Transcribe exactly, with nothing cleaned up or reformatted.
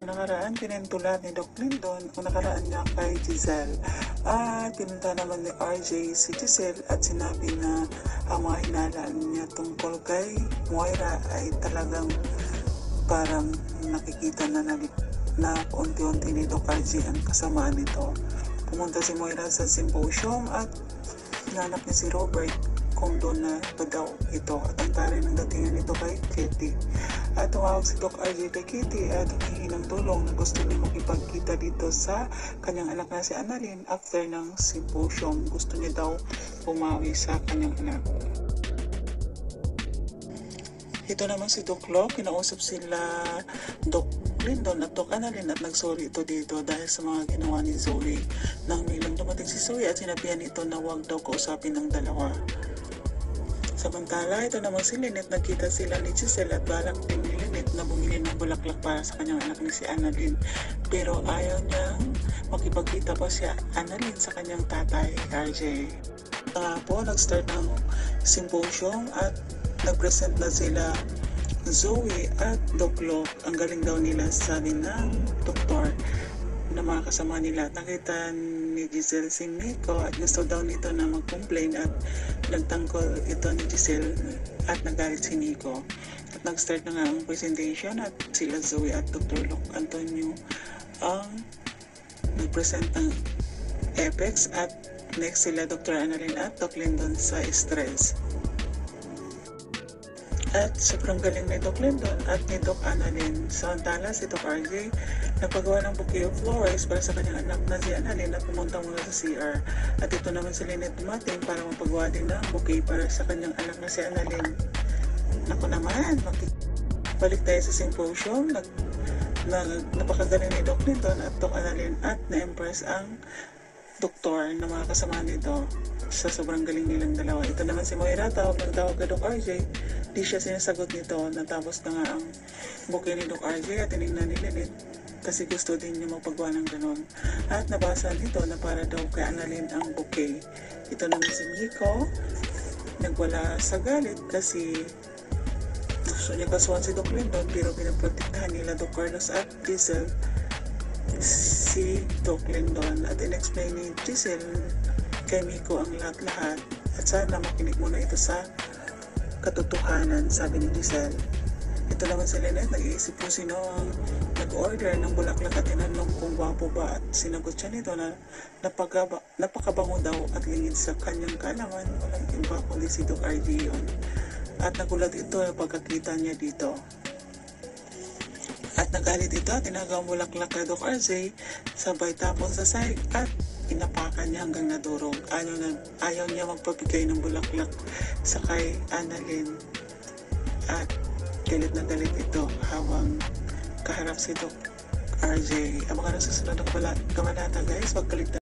Nakaraan, pinentulan ni Doc Lindon o nakaraan niya kay Giselle. At pinunta naman ni R J si Giselle at sinabi na ang mga hinalaan niya tungkol kay Moira ay talagang parang nakikita na na, na unti-unti ni Doc R J ang kasamaan nito. Pumunta si Moira sa symposium at hinanap niya si Robert kung doon na ba daw ito at ang tari ng datingan nito kay Kitty. At tumawag si Doc R J kay Kitty at humingi ng tulong na gusto niya makipagkita dito sa kanyang anak na si Annalyn after ng symposium. Gusto niya daw pumawi sa kanyang anak. Ito naman si Doc Lo, kinausap sila Doc Lindon at Doc Annalyn at nagsorry ito dito dahil sa mga ginawa ni Zoe. Nang nilang dumating si Zoe at sinabihan ito na huwag daw kausapin ng dalawa. Samantala, ito naman si Lynette, nagkita sila ni Giselle at balak din ni Lynette na bumili ng bulaklak para sa kanyang anak ni si Annalyn. Pero ayaw niyang makipagkita pa si Annalyn sa kanyang tatay, R J. Uh, po, nag-start ng symposium at nag-present na sila Zoe at Doc Lo. Ang galing daw nila, sabi ng doktor na mga kasama nila. Nakita ni Giselle si Nico at gusto daw nito na mag-complain at nagtangkol ito ni Giselle at nagalit si Nico. At nag-start na nga ang presentation at sila Zoe at Doctor Luke Antonio ang nag-present ng Apex at next sila Doctor Annalyn at Doc Lindon sa stress. At sobrang galing ni Doc Lindon at ni Doc Annalyn. Samantala si Doc R J nagpagawa ng bouquet of flowers para sa kanyang anak na si Annalyn at pumunta muna sa C R. At ito naman si Lynette dumating para mapagawa din ng bouquet para sa kanyang anak na si Annalyn. Naku naman, balik tayo sa symposium. Nag, nag, napakagaling ni Doc Lindon at Doc Annalyn at na-impress ang doktor na mga kasama nito sa sobrang galing nilang dalawa. Ito naman si Moira, tawag ng tawag kay Doc R J. Di siya sinasagot nito. Natapos na nga ang bouquet ni Doc R J at tinignan ni Lynette kasi gusto din niya magpagawa ng ganon. At nabasa nito na para daw kay Annalyn ang bouquet. Ito naman si Nico, nagwala sa galit kasi gusto niya kasuhan si Doc Lindon pero pinaprotektahan nila Doc Carlos at Giselle si Doc Lindon at in-explain ni Giselle kay Miko ang lahat-lahat at sana makinig muna ito sa katotohanan, sabi ni Giselle. Ito naman si Lynette, nag-iisip po sino ang nag-order ng bulaklak at tinanong kung wapo ba at sinagot siya nito na napagaba, napakabango daw at lingid sa kanyang kaalaman. Walang iba kundi si Doc R J yun. At nagulat ito pagkakita niya dito. At nagalit ito, tinagaw ang bulaklak kay Doc R J, sabay tapon sa sahig at inapakan niya hanggang nadurog. Ayaw, na, ayaw niya magpabigay ng bulaklak sa kay Annalyn. At galit na galit ito habang kaharap si Doc R J. Abangan ang susunod ng kabanata guys, magkaligtan.